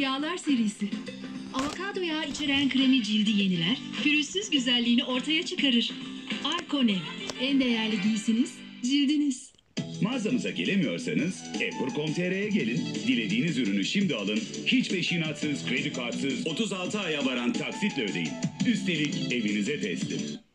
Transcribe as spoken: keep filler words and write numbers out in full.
Yağlar serisi. Avokado yağı içeren kremi cildi yeniler, pürüzsüz güzelliğini ortaya çıkarır. Arkonem. En değerli giysiniz, cildiniz. Mağazamıza gelemiyorsanız epur nokta com nokta tr'ye gelin. Dilediğiniz ürünü şimdi alın. Hiç peşinatsız, kredi kartsız, otuz altı aya varan taksitle ödeyin. Üstelik evinize teslim.